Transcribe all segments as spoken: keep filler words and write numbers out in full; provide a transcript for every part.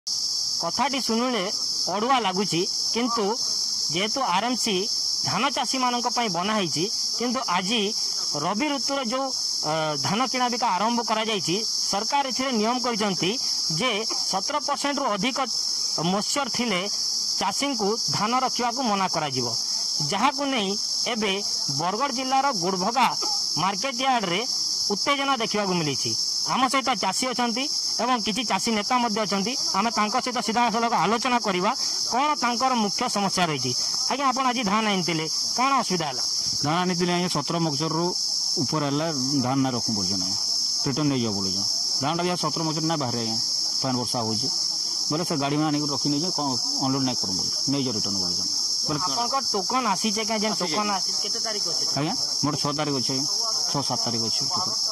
कथाटी शुणिले अड़ुआ लगुच किंतु जेहेतु आरएमसी धान चाषी मान बनाई किंतु आज रवि ऋतुर जो धान किणा बिका आरंभ करा सरकार ए नियम करते जे सतर परसेंट रु अधिक मॉइस्चर थिले चाषी को धान रखा मना करा जहाँ को नहीं एबे बरगढ़ जिलार गुड़भगा मार्केट यार्ड रे उत्तेजना देखा मिली। आम सहित चाषी अच्छा एवं किसी चाषी नेता आम सहित सीधा सड़क आलोचना करवा कौन तांकर मुख्य समस्या रही। आज्ञा आप आज धान आनी कौन असुविधा है? धान आनी सतर मक्सर रु ऊपर धान ना रखू बोल रिटर्न नहीं जाओ बोल धान टा सतर मक्सर ना बाहर आज्ञा फैन वर्षा हो बोले से गाड़ी में आने रखी नहीं अनलोड नहीं कर नहीं जाओ रिटर्न बोल टोकन आसी टोकन आज्ञा मोर छः तारीख अच्छे छः सात तारीख अच्छे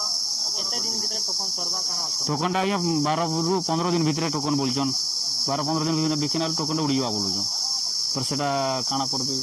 टोकन टा बारह रु पंद्रह दिन भितर टोकन बोलचन बारह पंद्रह दिन भितर बिकिना टोकन उड़ी जावा बोलुन पर से काଣା करबे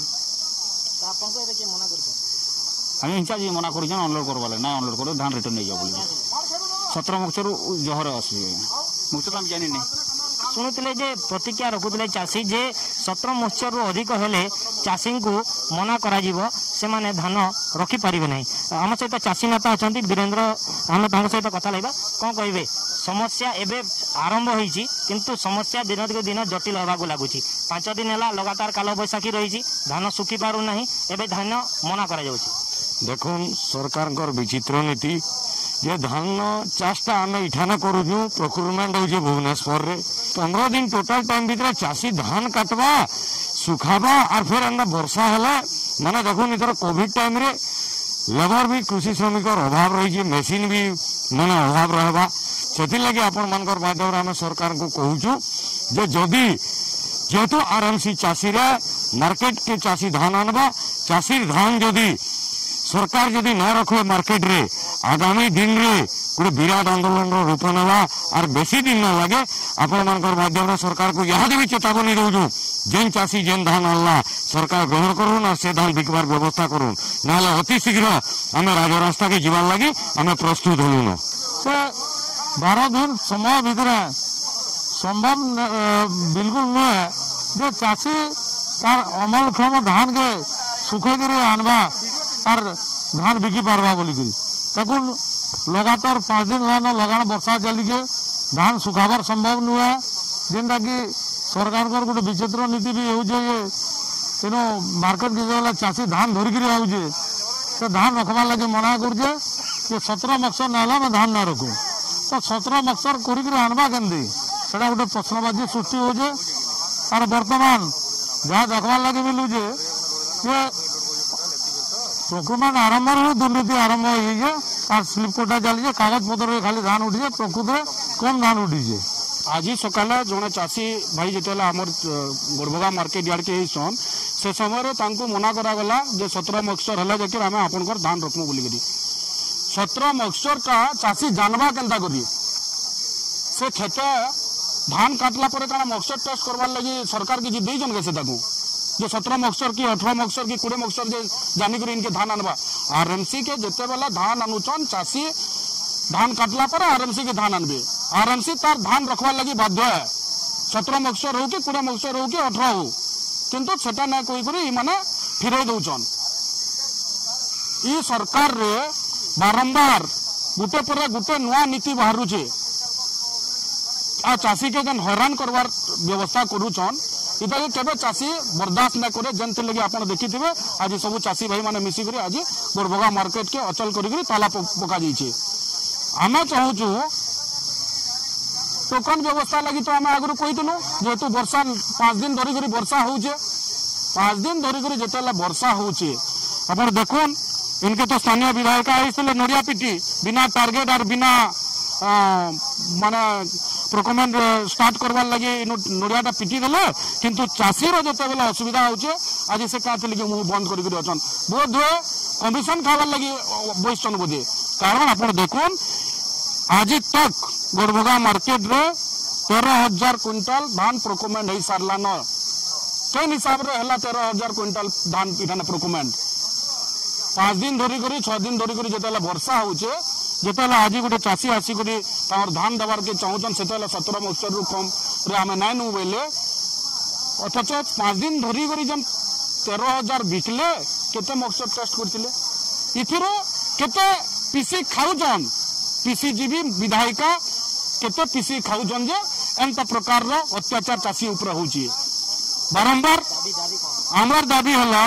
आम इंचार्ज मना कर अनलोड करवा ना अनलोड कर धान रिटर्न नहीं जाओ सतर मक्सर जहर आसवे मुझे तो जानी नहीं शुणुते जे प्रतिक्रिया रखुले चाषी जे सतर मक्सर रु अधिक हेले चाषी को मना करा से माने धान रखिपारे ना। आम सहित चाषी नेता अच्छा वीरेन्द्र आम सहित कथा लगा कौन कहे समस्या एवं आरंभ होती किंतु समस्या दिन को दिन जटिल होगा लगुच पांच दिन है लगातार काल बैशाखी रही धान सुखी पार ना एवं धान मना कर देख सरकार विचित्र नीति जे धान चाषटा आम इठान करूँ प्रोक्योरमेंट हो भुवनेश्वर रे पंद्रह दिन टोटाल टाइम भीतर चाषी धान काटवा सुखावा और फिर एंदा वर्षा है माने देखो इधर कोविड टाइम रे लेबर भी कृषि श्रमिक अभाव रही मेसीन भी माने अभाव रहा से लगे आपण मानकर माध्यम आम सरकार को कहूँ जे जदि जेहेतु आरएमसी चाषी रे मार्केट के चाषी धान आनबा चाषी धान जदि सरकार जदि न रखे मार्केट रे आगामी दिन रे गोटे विराट आंदोलन रूप ना और बेसी दिन न लगे आपण मानकर माध्यम सरकार को यहाँ भी चेतावनी दौचु जेन चाषी जेन धान आनला सरकार ग्रहण करूँ और से धान बिकबार व्यवस्था करूँ ना अति शीघ्र आम राजरास्ता के जीवार लगी आम प्रस्तुत हलुन से बारह दिन समय भितर संभव बिल्कुल नुहे जो चाषी तार अमलक्षम धान के सुखे कर आनवा और धान बिकी पार्बा बोलिकी लगातार पाँच दिन है लगाण वर्षा चलिके धान सुखाबार संभव नुहे जेनटा कि सरकार गोटे विचित्र नीति भी हो तेणु मार्केट के चाषी धान धरिकी आउे से धान रखबार लगे मना करुचे कि सतर मक्सर ना धान ना रखू तो सतर मक्सर करवा केमती से गोटे प्रश्नबाजी सृष्टि होचे और बर्तमान जहाँ देखबार लगे मिलूचे जे प्रोक्योरमेंट आरंभ दुर्नीति आरंभ हो स्लिप कोटा चली कागज पत्र खाली धान उठी प्रकृत कम धान उठी। आज सकाले जड़े चाषी भाई जो आमर गुड़भगा मार्केट यार्ड के सन से समय मना करागला जे सतर मक्सर है जैसे आम आपंकर धान रखमु बोलिकी सतर मक्सर का चाषी जानवा केन्ता करी से खेते धान काटला पर क्या मक्सर टेस्ट करवार लगी सरकार किसी देन के से जो सतर मक्सर की अठारह मक्सर की कोड़े मक्सर जे जानिक इनके धान आनवा आरएमसी के जिते बेला धान आनुचन चाषी धान काटला पर आरएमसी के धान आनबे आरएमसी तार धान रखवार लगी बाध्य है सतर मक्सर हो कि कोड़े मक्सर हो कि अठारह हो किंतु सेटा ना कही माने फिरई दौचन ई सरकार रे बारंबार गुटे पर गुटे नुआ नीति बाहरुचे आ चाषी के जन हैरान करवार व्यवस्था करूचन इटा केबे चाषी बर्दाश्त न करे जनते लगे आप देखिथे आज सब चाषी भाई माने मिसिक आज गुड़भगा मार्केट के अचल कर ताला पका जाइए आम चाहूँ टोकन व्यवस्था लगी तो आम आगु कहीलु जेहेतु वर्षा पाँच दिन धरिक वर्षा होचे पाँच दिन धरिक जिते वर्षा होचे आप देखुन इनके तो स्थानीय विधायक आते नड़िया पिटी बिना टार्गेट और बिना माने प्रोक्योरमेंट स्टार्ट करवार लगे नड़ियाटा पिटी देले किंतु चाषी जिते बेले असुविधा होचे आज से क्या मुँह बंद कर अच्छा बोध हुए कमिशन खावार लगे बसन बोधे कारण आप देखुन आज तक गुड़भगा मार्केट रे तेरह हजार क्विंटाल धान प्रोक्योरमेंट हो सारान केन हिसाब से है तेरह हजार क्विंटाल धान इठाने प्रोक्योरमेंट पाँच दिन धरिक छः दिन धरिक जिते वर्षा होचे जिते आज गोटे चाषी आसिक धान देवार के चाहून से सतर मक्सर रु कम आम नाई नु बोले अथच पाँच दिन धरी करी जन तेरह हजार बिकले केते मक्सद टेस्ट करथिले इथिर केते पीसी खाउजन पीसीजीबी विधायिका केते पीसी खाउजन जे एंत प्रकार रो अत्याचार चाषी ऊपर होची बारंबार आमर दाबी हला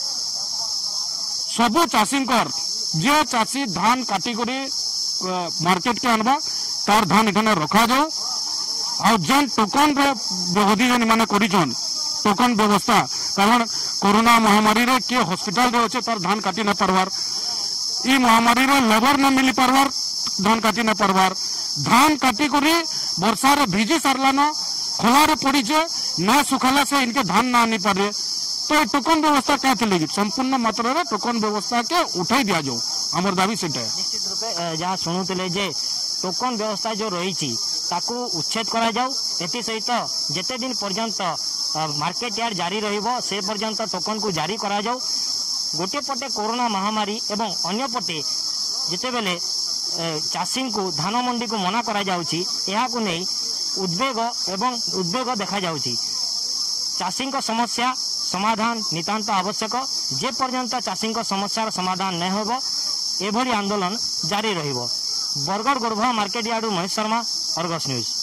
सबु चाषीकर जे चाषी धान काटी करी मार्केट के आनबा तार धान इठाने रखा जाओ और जन टोकन व्यवधि जन माने करिछन टोकन व्यवस्था कारण कोरोना महामारी रे के हॉस्पिटल रे अच्छे तार धान काटी न पारबार ई महामारी रे लेबर न मिली पारबार धान काटी न पारबार धान काटी करी वर्षा रे भिजी सारलान खोला रे पड़ीचे न सुखाला से इनके धान ना आनी पारे तो टोकन व्यवस्था क्या चलेगी संपूर्ण मात्रा रे टोकन व्यवस्था के उठाई दिया जाओ हमर दाबी सेटा है। निश्चित रूपे जहाँ शुणुले जे टोकन व्यवस्था जो रही ताकू उच्छेद करा जाऊ एथि सहित जेते दिन पर्यंत मार्केट यार्ड जारी रहिबो से पर्यंत टोकन को जारी करा जाऊ गोटे पटे कोरोना महामारी एवं अन्य पटे जिते बेले चाषी को धान मंडी को मना करा जाउची एहा को नहीं उद्वेग एवं उद्वेग देखा जाउची चाषी समस्या समाधान नितांत आवश्यक जे पर्यंत चाषी समस्यार समाधान नहीं होबो एभली आंदोलन जारी रहिबो। बरगढ़ गोरभा market yard Mahesh Sharma, Argus news.